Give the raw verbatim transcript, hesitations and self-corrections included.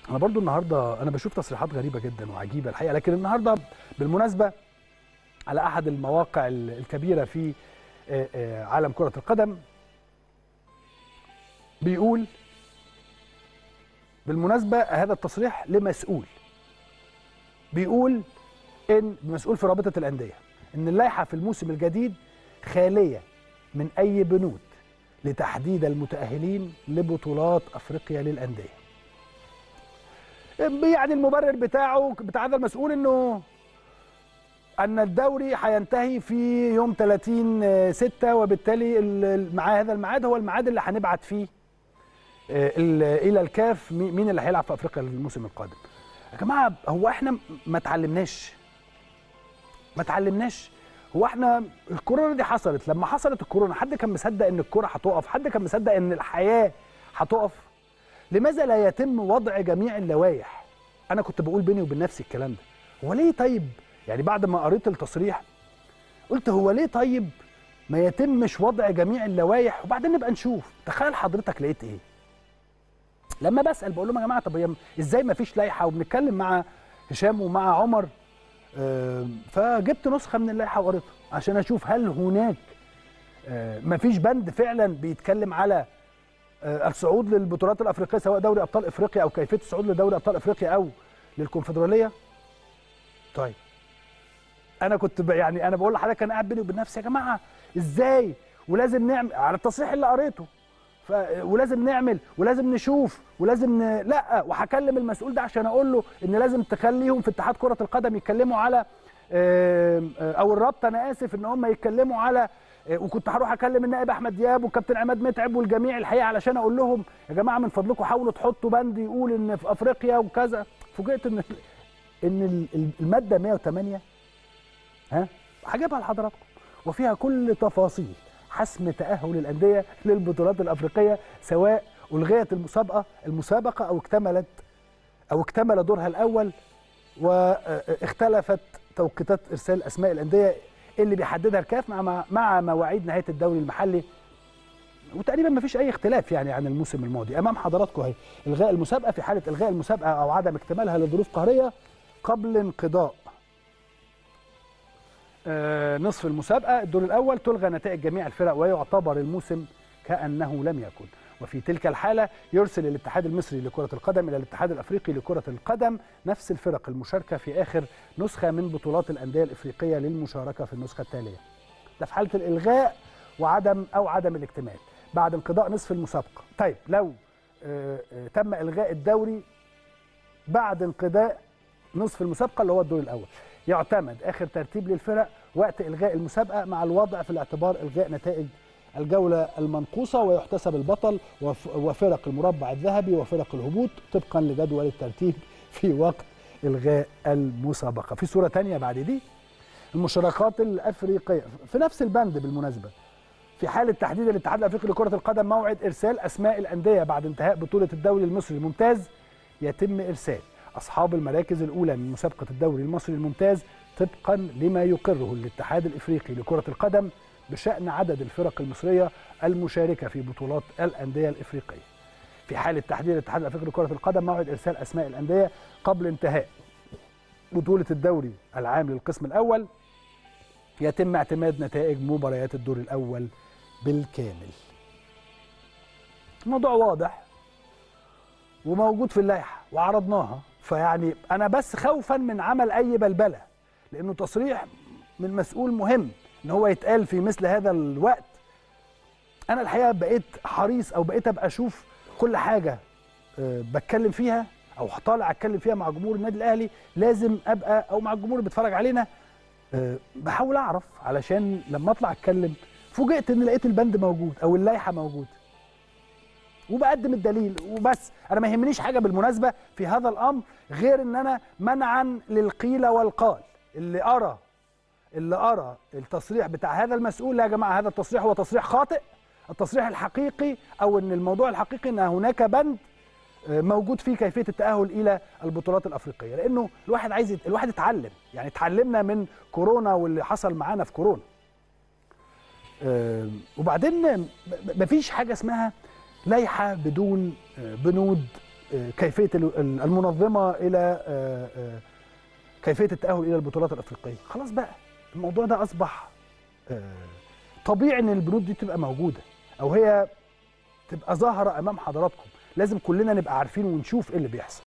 انا برضو النهارده انا بشوف تصريحات غريبه جدا وعجيبه الحقيقه، لكن النهارده بالمناسبه على احد المواقع الكبيره في عالم كره القدم بيقول بالمناسبه هذا التصريح لمسؤول، بيقول ان مسؤول في رابطه الانديه ان اللائحه في الموسم الجديد خاليه من اي بنود لتحديد المتاهلين لبطولات افريقيا للانديه. يعني المبرر بتاعه بتاع هذا المسؤول انه ان الدوري هينتهي في يوم ثلاثين ستة، وبالتالي مع هذا الميعاد هو الميعاد اللي هنبعت فيه الى الكاف مين اللي هيلعب في افريقيا الموسم القادم. يا جماعه هو احنا ما اتعلمناش ما اتعلمناش هو احنا الكورونا دي حصلت، لما حصلت الكورونا حد كان مصدق ان الكوره هتقف؟ حد كان مصدق ان الحياه هتقف؟ لماذا لا يتم وضع جميع اللوائح؟ انا كنت بقول بيني وبين نفسي الكلام ده، هو ليه طيب يعني بعد ما قريت التصريح قلت هو ليه طيب ما يتمش وضع جميع اللوائح وبعدين نبقى نشوف؟ تخيل حضرتك لقيت ايه لما بسال بقول لهم يا جماعه طب ازاي ما فيش لائحه؟ وبنتكلم مع هشام ومع عمر، فجبت نسخه من اللائحه وقريتها عشان اشوف هل هناك ما فيش بند فعلا بيتكلم على الصعود للبطولات الافريقيه سواء دوري ابطال افريقيا او كيفيه الصعود لدوري ابطال افريقيا او للكونفدراليه. طيب انا كنت يعني انا بقول لحضرتك انا قاعد بيني وبين نفسي يا جماعه ازاي ولازم نعمل على التصريح اللي قريته ف... ولازم نعمل ولازم نشوف ولازم ن... لا وهكلم المسؤول ده عشان اقول له ان لازم تخليهم في اتحاد كره القدم يتكلموا على او الرابطه انا اسف ان هم يتكلموا على، وكنت هروح اكلم النائب احمد دياب والكابتن عماد متعب والجميع الحقيقه علشان اقول لهم يا جماعه من فضلكم حاولوا تحطوا بند يقول ان في افريقيا وكذا. فوجئت ان ان الماده مئة وثمانية ها هجيبها لحضراتكم وفيها كل تفاصيل حسم تاهل الانديه للبطولات الافريقيه سواء الغيت المسابقه المسابقه او اكتملت او اكتمل دورها الاول، واختلفت توقيتات ارسال اسماء الانديه اللي بيحددها الكاف مع مع مواعيد نهايه الدوري المحلي، وتقريبا ما فيش اي اختلاف يعني عن الموسم الماضي. امام حضراتكم اهي الغاء المسابقه في حاله الغاء المسابقه او عدم اكتمالها لظروف قهريه قبل انقضاء آه نصف المسابقه الدور الاول تلغى نتائج جميع الفرق ويعتبر الموسم كانه لم يكن، وفي تلك الحاله يرسل الاتحاد المصري لكره القدم الى الاتحاد الافريقي لكره القدم نفس الفرق المشاركه في اخر نسخه من بطولات الانديه الافريقيه للمشاركه في النسخه التاليه. ده في حاله الالغاء وعدم او عدم الاكتمال بعد انقضاء نصف المسابقه. طيب لو آه آه تم الغاء الدوري بعد انقضاء نصف المسابقه اللي هو الدور الاول يعتمد اخر ترتيب للفرق وقت الغاء المسابقه مع الوضع في الاعتبار الغاء نتائج الجوله المنقوصه، ويحتسب البطل وفرق المربع الذهبي وفرق الهبوط طبقا لجدول الترتيب في وقت الغاء المسابقه. في صوره ثانيه بعد دي المشاركات الافريقيه في نفس البند بالمناسبه في حاله تحديد الاتحاد الافريقي لكره القدم موعد ارسال اسماء الانديه بعد انتهاء بطوله الدوري المصري الممتاز يتم ارسال اصحاب المراكز الاولى من مسابقه الدوري المصري الممتاز طبقا لما يقره الاتحاد الافريقي لكره القدم بشان عدد الفرق المصريه المشاركه في بطولات الانديه الافريقيه. في حاله تحديد الاتحاد الافريقي لكره القدم موعد ارسال اسماء الانديه قبل انتهاء بطوله الدوري العام للقسم الاول يتم اعتماد نتائج مباريات الدور الاول بالكامل. الموضوع واضح وموجود في اللائحه وعرضناها، فيعني انا بس خوفا من عمل اي بلبله لانه تصريح من مسؤول مهم ان هو يتقال في مثل هذا الوقت. انا الحقيقه بقيت حريص او بقيت ابقى اشوف كل حاجه أه بتكلم فيها او طالع اتكلم فيها مع جمهور النادي الاهلي لازم ابقى او مع الجمهور اللي بيتفرج علينا أه بحاول اعرف علشان لما اطلع اتكلم فوجئت ان لقيت البند موجود او اللائحه موجود وبقدم الدليل وبس. انا ما يهمنيش حاجه بالمناسبه في هذا الامر غير ان انا منعا للقيل والقال اللي ارى اللي ارى التصريح بتاع هذا المسؤول لا يا جماعه هذا التصريح هو تصريح خاطئ. التصريح الحقيقي او ان الموضوع الحقيقي ان هناك بند موجود فيه كيفيه التاهل الى البطولات الافريقيه، لانه الواحد عايز يت... الواحد يتعلم يعني اتعلمنا من كورونا واللي حصل معانا في كورونا. أه وبعدين مفيش حاجه اسمها لائحه بدون بنود كيفيه المنظمه الى كيفيه التاهل الى البطولات الافريقيه. خلاص بقى الموضوع ده اصبح طبيعي ان البنود دي تبقى موجوده او هي تبقى ظاهره امام حضراتكم. لازم كلنا نبقى عارفين ونشوف ايه اللي بيحصل.